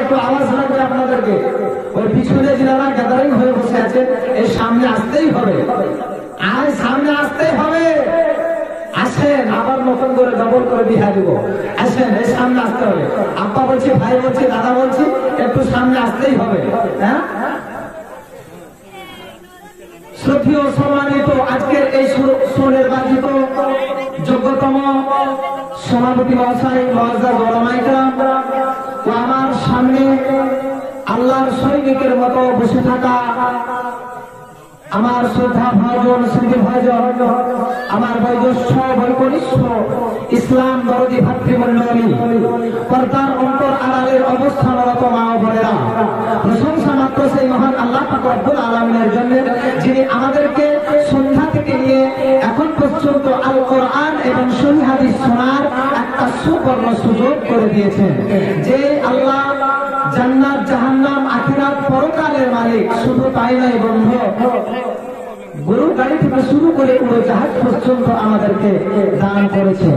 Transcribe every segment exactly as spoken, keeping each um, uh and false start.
একটু আওয়াজ লাগবে আপনাদেরকে। ওই পিছনে যারা গ্যাদারিং হয়ে বসে আছেন এর সামনে আসতেই হবে, আর সামনে আসতেই হবে। আসেন, আবার নতুন করে ডবল করে বিহা দিব। আসেন, এর সামনে আসতে হবে। আব্বা বলছি, ভাই বলছি, দাদা বলছি, একটু সামনে আসতেই হবে। হ্যাঁ, শ্রদ্ধেয় সম্মানিত আজকের এই সুনির্বাচিত যোগ্যতম সভাপতি মহাশয়, মুআজ্জাজ ওলামায়ে কেরাম ও আমার সামনে আল্লাহর সৈনিকের মতো বসে থাকা আমার শ্রদ্ধা ভাজন, স্মৃতি ভাজন, আমার বয়োজ্যেষ্ঠ বৈকনিষ্ঠ ইসলাম দরদি ভাতৃমণ্ডলী, পর্দার অন্তর আড়ালের অবস্থানরত মা ও বোনেরা, প্রশংসা মাত্র সেই মহান আল্লাহ পাক রব্বুল আলামিনের জন্য, যিনি আমাদেরকে সন্ধ্যা থেকে নিয়ে এখন পর্যন্ত আল কোরআন এবং সহিহ হাদিস শোনার একটা সুবর্ণ সুযোগ করে দিয়েছেন। যে আল্লাহ জান্নাত, জাহান্নাম, আখিরাত, পরকালের মালিক, শুধু তাই নয় বন্ধু, গরুর গাড়ি থেকে শুরু করে উড়োজাহাজ পর্যন্ত আমাদেরকে দান করেছে।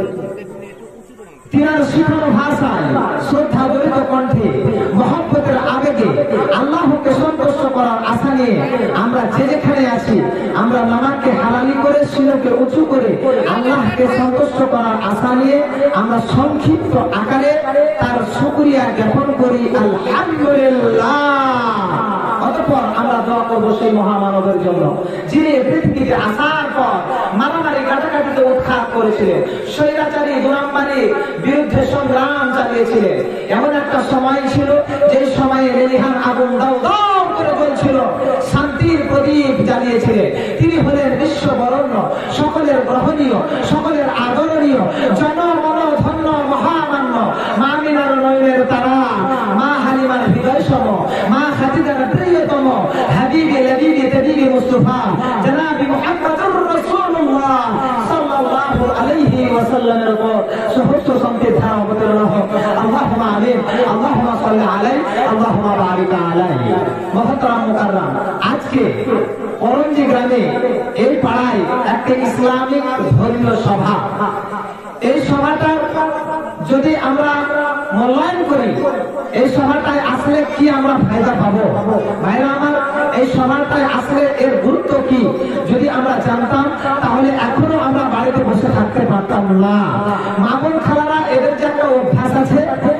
তিনার শিখানো ভাষায়, শ্রদ্ধা জড়িত কণ্ঠে, মহব্বতের আবেগে আল্লাহকে সন্তুষ্ট করার আশা নিয়ে আমরা যে যেখানে আছি, আমরা নামাজকে হালালি করে, সিনোকে উঁচু করে আল্লাহকে সন্তুষ্ট করার আশা নিয়ে আমরা সংক্ষিপ্ত আকারে তার শুকরিয়া জ্ঞাপন করি, আলহামদুলিল্লাহ। অতঃপর আমরা দোয়া করবো সেই মহামানবের জন্য, যিনি পৃথিবীতে আসার পর মারামারি কাটাকাটিতে উৎখাত করেছিলেন, স্বৈরাচারী দুরাম্বানির বিরুদ্ধে সংগ্রাম চালিয়েছিলেন। এমন একটা সময় ছিল যে সময়ে লেলিহান আগুন দাও দাও করে জ্বলছিল, শান্তির প্রদীপ জ্বালিয়েছিলেন। তিনি হলেন বিশ্ববরণ্য, সকলের গ্রহণীয়, সকলের আদরণীয়, জনমন ধন্য মহামান্য মা আমিনার নয়নের তারা, মা হালিমার হৃদয় সম, মা খাদিজার প্রিয়তম, হাবিবে লবিবে তবিবে মুস্তাফা জনাব মুহাম্মদুর রাসূলুল্লাহ সাল্লাল্লাহু আলাইহি ওয়াসাল্লামের উপর সহস্র শান্তির ধারা অবতীর্ণ হোক। আল্লাহুম্মা আমিন, আল্লাহুম্মা সাল্লি আলাইহি, আল্লাহুম্মা বারিক আলাইহি। মুহতারাম মুকাররাম, আজকে করঞ্জি গ্রামে এই পাড়ায় একটা ইসলামিক ধর্মীয় সভা। এই সভাটা যদি আমরা মূল্যায়ন করি, এই সভাটায় আসলে কি আমরা ফায়দা পাবো? ভাইরা আমার, এই সভাটায় আসলে এর গুরুত্ব কি যদি আমরা জানতাম, তাহলে এখনো আমরা বাড়িতে বসে থাকতে পারতাম না। মা বোন খালারা, এদের যে একটা অভ্যাস আছে,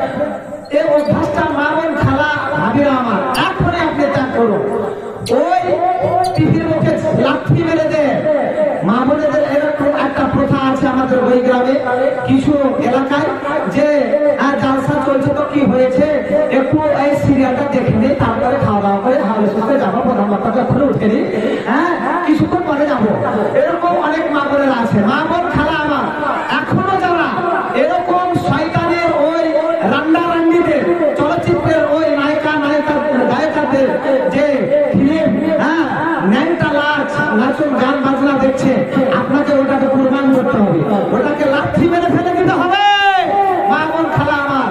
এই অভ্যাসটা মা বোন খালা ভাবিরা আমার এখনই আপনি ত্যাগ করুন। ওই টিভির মুখে লাঠি মেরে দেয় মা বোনেদের। এরকম একটা প্রথা আছে আমাদের ওই গ্রামে কিছু এলাকায়, যে জালসা চলছে তো কি হয়েছে, একটু এই সিরিয়ালটা দেখে নিই, তারপরে খাওয়া দাওয়া করে হাওড়ে সুস্থে যাবো, প্রধানমন্ত্রী যখন উঠে নিই, হ্যাঁ কিছুক্ষণ পরে যাবো। এরকম অনেক মা বোনেরা আছে। মা বোন খালা আমার এখনো যারা এরকম শয়তানের ওই রান্না রান্নিদের, চলচ্চিত্রের ওই নায়িকা নায়িকা গায়িকাদের যে ফিল্ম, হ্যাঁ ন্যাংটা লাচ নাচন গান বাজনা দেখছে, আপনাকে ওটাকে কুরবান করতে হবে, ওটাকে লাঠি মেরে ফেলে দিতে হবে। মা বোন খালা আমার,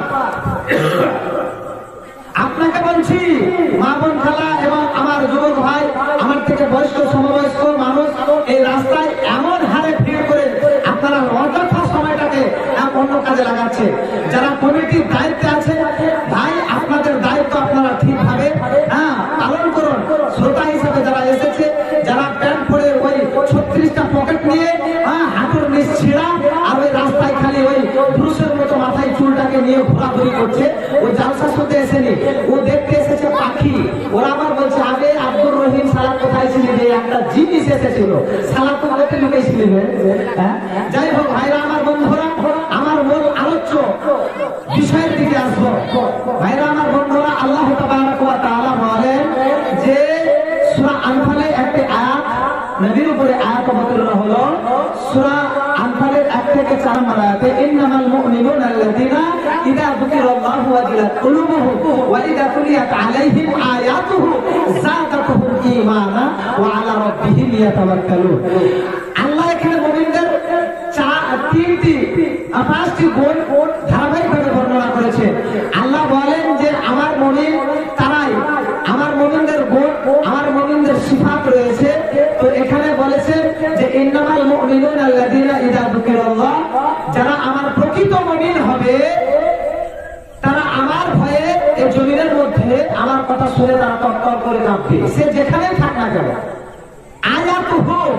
আপনাকে বলছি, মা বোন খালা এবং আমার যুবক ভাই, আমার থেকে বয়স্ক সমবয়স্ক মানুষ এই রাস্তায় এমন হারে ভিড় করে আপনারা অযথা সময়টাকে অন্য কাজে লাগাচ্ছে। যারা কমিটির দায়িত্বে আছে, ভাই আপনাদের দায়িত্ব আপনারা ঠিকভাবে হ্যাঁ পালন করুন। শ্রোতা হিসাবে যারা এসেছে, যারা প্যান্ট পরে ওই ছত্রিশটা পকেট নিয়ে হ্যাঁ হাঁটুর নিচ ছিঁড়া আর ওই রাস্তায় খালি ওই পুরুষের মতো মাথায় চুলটাকে নিয়ে ঘোরাঘুরি করছে, ওই জালসা শুনতে এসেনি, ও দেখতে এসেছে পাখি। ওরা আবার বলছে, আগে আব্দুর রহিম সালা কোথায় ছিলি, যে একটা জিনিস এসেছিল, সালা তো বলতে লুকেছিলি। হ্যাঁ, যাই হোক ভাইরা আমার, বন্ধুরা আমার, মূল আলোচ্য বিষয়ের দিকে আসবো। ভাইরা আমার, বন্ধুরা, আল্লাহ তাবারক ওয়া তাআলা বলেন যে সূরা আনফালে একটি আয়াত, নবীর উপরে আয়াত অবতীর্ণ হলো। সূরা আনফালের এক থেকে চার নম্বর আয়াতে, ইন্নামাল মুমিনুনা আল্লাযীনা ইযা যুকিরাল্লাহু ওয়াজিলাত কুলুবুহুম ওয়া ইযা তুলিয়াত আলাইহিম আয়াতুহু যাদাতুহুম ঈমানা ওয়া আলা রাব্বিহিম ইয়াতাওয়াক্কালুন। আল্লাহ এখানে মুমিনদের তিনটি পাঁচটি গুণ ধারাবাহিকভাবে বর্ণনা করেছে। আল্লাহ বলেন যে আমার মুমিন তারাই, আমার মুমিনদের গুণ, আমার মুমিনদের সিফাত রয়েছে। তো এখানে বলেছে যে ইন্নামাল মুমিনুনা আল্লাযীনা ইযা যুকিরাল্লাহ, যারা আমার প্রকৃত মুমিন হবে তারা আমার ভয়ে এই জমিনের মধ্যে আমার কথা শুনে তারা তৎপর করে কাঁপবে, সে যেখানেই থাক না কেন। আয়াত হোক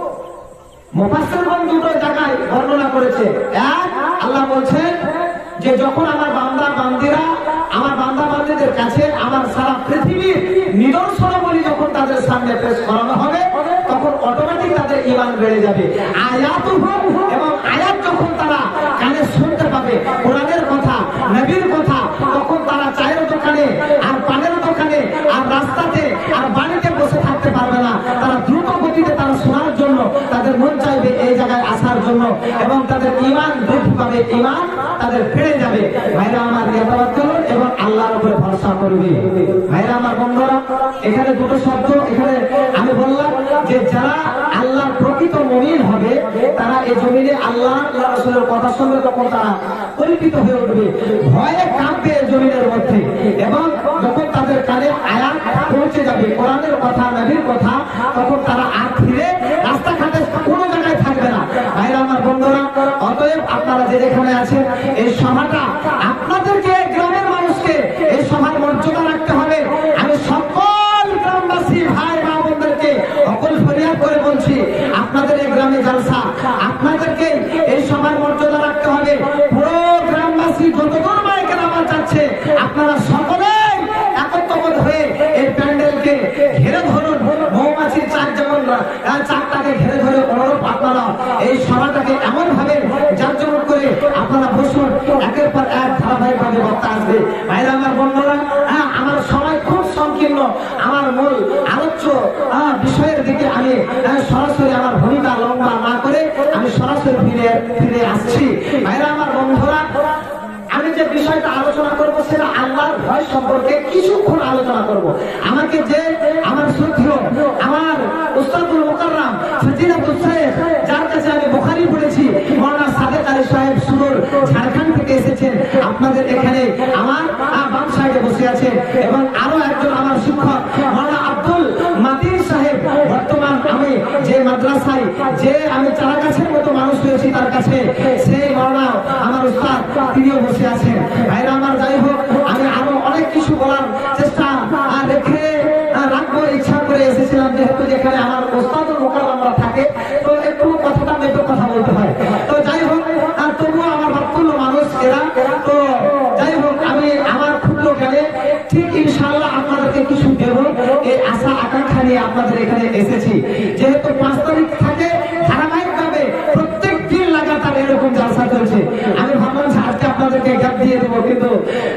মুফাসসিরগণ দুটো জায়গায় বর্ণনা করেছে। এক, আল্লাহ বলছেন যে যখন আমার বান্দা বান্দিরা আমার বান্দা বান্দিদের কাছে আমার সারা পৃথিবীর নিদর্শনাবলী যখন তাদের সামনে পেশ করানো হবে তখন অটোমেটিক তাদের ঈমান বেড়ে যাবে। আয়াত এবং আয়াত যখন তারা কানে শুনতে পাবে কোরআনের কথা, নবীর কথা, তখন তারা চায়ের দোকানে আর পানের দোকানে আর রাস্তাতে আর বাড়িতে বসে থাকতে পারবে না। তারা দ্রুত গতিতে তারা শোনার জন্য তাদের মন চাইবে এই জায়গায় আসার জন্য এবং তাদের ঈমান বৃদ্ধি পাবে, ঈমান তাদের বেড়ে যাবে। ভাইরা আমার ইয়াতাওয়াত করুন এবং আল্লাহর উপরে ভরসা করবে। ভাইরা আমার বন্ধুরা, এখানে দুটো শব্দ এখানে আমি বললাম যে যারা আল্লাহর প্রকৃত মুমিন হবে তারা এই জমিনে আল্লাহ আল্লাহ রাসূলের কথা শুনবে তখন তারা পরিচিত হয়ে উঠবে, ভয়ে কাঁপবে জমিনের মধ্যে এবং যখন তাদের কানে আয়াত পৌঁছে যাবে কোরআনের কথা, নবীর কথা, তখন তারা আর ফিরে রাস্তাঘাটে কোনো জায়গায় থাকবে না। ভাইরা আমার বন্ধুরা, অতএব আপনারা যে যেখানে আছেন এই সভাটা আপনাদেরকে গ্রামের মানুষকে এই সভার মর্যাদা রাখতে হবে। আমি সকল গ্রামবাসী ভাই মা বোনদেরকে অকল ফরিয়াদ করে বলছি আপনাদের এই গ্রামে জলসা, আপনাদেরকে এই সভার মর্যাদা রাখতে হবে। পুরো গ্রামবাসী যতদূর মাইকের আওয়াজ যাচ্ছে আপনারা সকলেই একত্রবোধ হয়ে এই প্যান্ডেলকে ঘিরে ধরুন। মৌমাছির চাক যেমন চাকটাকে ঘিরে ধরে অনুরূপ আপনারা এই সভাটাকে এমন ভাবে জাঁকজমক করে আপনারা বসুন, একের পর এক ধারাবাহিকভাবে বক্তা আসবে। ভাইরা আমার বন্ধুরা, হ্যাঁ আমার সময় খুব সংকীর্ণ, আমার মূল আলোচ্য বিষয়ের দিকে আমি সরাসরি আমার ভূমিকা লম্বা না করে আমি সরাসরি ফিরে ফিরে আসছি। ভাইরা আমার বন্ধুরা, আমি যে বিষয়টা আলোচনা করব সেটা আল্লাহর ভয় সম্পর্কে কিছুক্ষণ আলোচনা করব। আমাকে যে আমার শ্রদ্ধেয় আমার উস্তাদুল মুকাররম ফজিলাতুল শেখ যার কাছে আমি বুখারী পড়েছি, মাওলানা সাদেক আলী সাহেব সুদূর ঝাড়খণ্ড থেকে এসেছেন, আপনাদের এখানে আমার বাম সাইডে বসে আছেন এবং আরো একজন আমার শিক্ষক মাওলানা আব্দুল মাতিন সাহেব, বর্তমান আমি যে মাদ্রাসায় যে আমি চারা গাছের মতো মানুষ হয়েছি তার কাছে সেই মাওলানা আমার উস্তাদ তিনিও বসে আছেন। ভাইরা আমার, যাই হোক আমি আরো অনেক কিছু বলার চেষ্টা রেখে রাখবো ইচ্ছা করে এসেছিলাম, যেহেতু যেখানে আমার উস্তাদুল মুকাররমরা থাকে তো একটু কথাটা মেটো কথা বলতে হয়। তো যাই হোক তবুও আমার বাৎসল্য মানুষ এরা, তো যাই হোক আমি আমার ক্ষুদ্র জ্ঞানে ঠিক ইনশাআল্লাহ আপনাদেরকে কিছু দেব এই আশা আকাঙ্ক্ষা নিয়ে আপনাদের এখানে এসেছি। যেহেতু পাঁচ তারিখ থাকে ধারাবাহিকভাবে প্রত্যেক দিন লাগাতার এরকম জালসা চলছে, আমি ভাবলাম যে আজকে আপনাদেরকে গ্যাপ দিয়ে দেবো, কিন্তু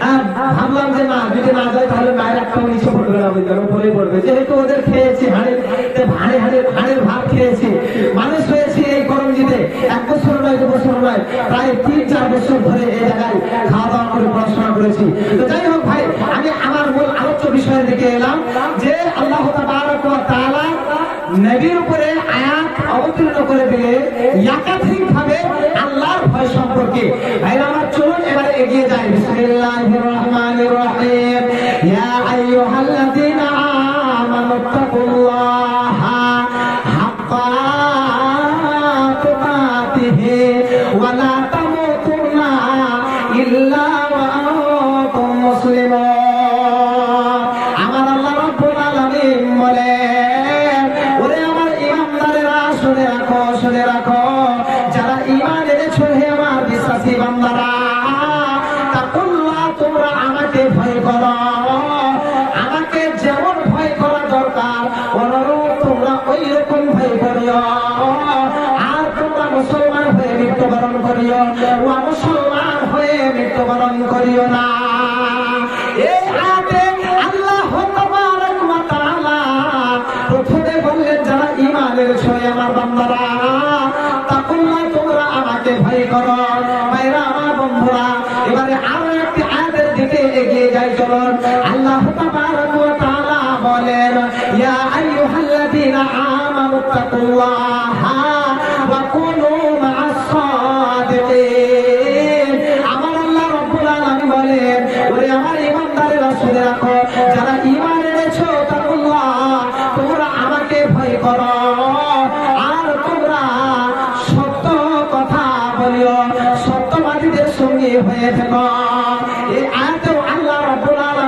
ভাবলাম যে না, যদি না যায় তাহলে মায়ের একটাও নিচে পড়বে না, বুঝলেন, উপরে পড়বে। যেহেতু ওদের খেয়েছি হাড়ের হাড়ে হাড়ে হাড়ের ভাত খেয়েছি, মানুষ হয়েছি এই করমজিতে, এক বছর নয় দু বছর নয় প্রায় তিন চার বছর ধরে এই জায়গায় খাওয়া দাওয়া করে পড়াশোনা করেছি। তো যাই হোক ভাই, আমি আমার মূল আলোচ্য বিষয়ের দিকে এলাম যে আল্লাহ তাবারক ওয়া তাআলা নবীর উপরে আয়াত অবতীর্ণ করে দিলে একাধিক ভাবে আল্লাহর ভয় সম্পর্কে। ভাইরা আমার, চলুন এবারে এগিয়ে যাই। বিসমিল্লাহির রহমানির রহিম। ইয়া আইয়ুহাল্লাযীনা আমানুত্তাকুল্লাহা হাক্কা তুকাতিহি ওয়া লা তামুতুন্না ইল্লা ওয়া আনতুম মুসলিমুন। আমার আল্লাহ রাব্বুল আলামিন বলেন, ওরে আমার ঈমানদারেরা শুনে রাখো, শুনে রাখো, যারা ঈমান এনেছো হে আমার বিশ্বাসী বান্দারা, তাকুল্লাহ, তোমরা আমাকে ভয় করো, আমাকে যেমন ভয় করা দরকার অনুরূপ তোমরা ওই রকম ভয় করিও, আর তোমরা মুসলমান হয়ে মৃত্যুবরণ করিও, ওয়া মুসলমান হয়ে মৃত্যুবরণ করিও না। এই আয়াতে আল্লাহ তাবারক ওয়া তাআলা প্রথমে বললেন যারা ঈমান এনেছো আমার বান্দারা, তাকুল্লাহ, তোমরা আমাকে ভয় করো। ভাইরা আমার বন্ধুরা, এবারে আরো একটি আয়াতের দিকে এগিয়ে যাই, চলুন। আল্লাহ তাবারক ওয়া তাআলা বলেন, ইয়া আইয়ুহাল্লাযীনা আমানুত্তাকুল্লাহা ওয়া কুনু মা'আস সাদিকিন। আমার আল্লাহ রাব্বুল আলামিন বলেন, ওরে আমার ঈমানদারেরা শুনে রাখো, যারা ঈমান এনেছো তাকুল্লাহ, তোমরা আমাকে ভয় করো, আর তোমরা সত্য কথা বলিও, সত্যবাদীদের সঙ্গে হয়ে থেকো। এই আয়াতেও আল্লাহ রাব্বুল আলামিন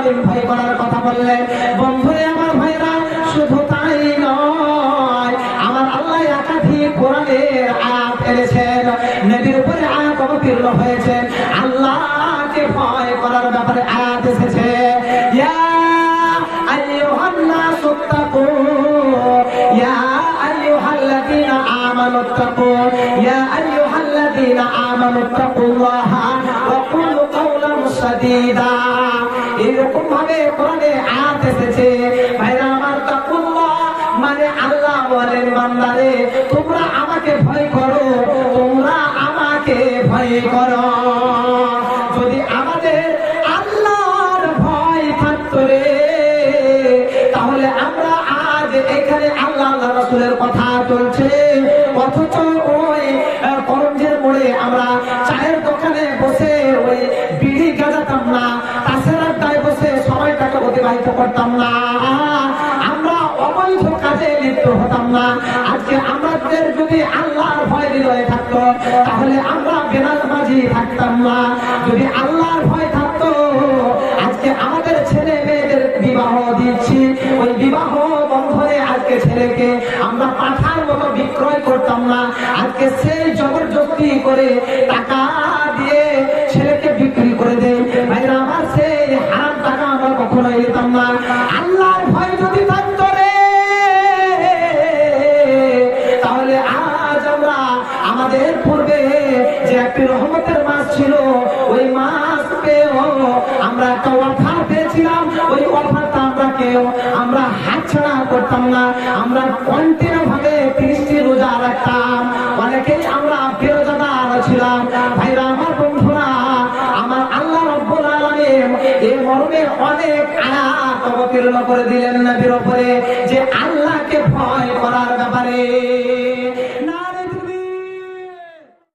বললেন। বন্ধুরে আমার ভাইরা, শুধু তাই নয়, আমার আল্লাহ একাধিক কোরআনের আয়াত এনেছেন, নবীর উপরে আয়াত অবতীর্ণ হয়েছে, আল্লাহকে ভয় করার ব্যাপারে আয়াত এসেছে। ইয়া আইয়ুহান নাসু তাকু, ইয়া আইয়ুহাল্লাযীনা আমানু তাকু, ইয়া আইয়ুহাল্লাযীনা আমানু তাকুল্লাহা ওয়া কুলু কাওলান সাদীদা। এরকম ভাবে কোরআনে আয়াত এসেছে। ভাইরা আমার, তাকুল্লাহ মানে আল্লাহ বলেন বান্দারে তোমরা আমাকে ভয় করো, তোমরা আমাকে ভয় করো। যদি আমাদের আল্লাহর ভয় থাকতো রে, তাহলে আমরা আজ এখানে আল্লাহ আল্লাহ রাসূলের কথা চলছে, অথচ ওই করঞ্জের মোড়ে আমরা চায়ের দোকানে বসে ওই বিড়ি গাজাতাম না, তাসের আড্ডায় বসে সময়টাকে অতিবাহিত করতাম না, আমরা অবৈধ কাজে লিপ্ত হতাম না। আজকে আমাদের যদি আল্লাহর ভয় হৃদয়ে থাকতো, তাহলে আমরা বেনামাজি থাকতাম না। যদি আল্লাহর ভয় থাকতো, আজকে আমাদের ছেলে মেয়েদের বিবাহ দিচ্ছি, ওই বিবাহ বন্ধনে আজকে ছেলেকে আমরা পাঠার মতো বিক্রয় করতাম না। আজকে সেই জবরদস্তি করে টাকা দিয়ে ছেলেকে বিক্রি করে দেয়। ভাইরা আমার, সেই হারাম টাকা আমরা কখনোই নিতাম না। আল্লাহর ভয় যদি থাকতো রে, তাহলে আজ আমরা আমাদের পূর্বে যে একটি রহমতের মাস ছিল, ওই মাস পেয়েও আমরা একটা অফার পেয়েছিলাম, ওই অফারটা আমরা কেউ আমরা হাতছাড়া করতাম না। আমরা কন্টিনিউ ভাবে তিরিশটি রোজা রাখতাম, অনেকেই আমরা বেরোজাদার ছিলাম। ভাইরা আমার, বন্ধুরা আমার, আল্লাহ রাব্বুল আলামিন এই মর্মে অনেক আয়াত অবতীর্ণ করে দিলেন নবীর উপরে, যে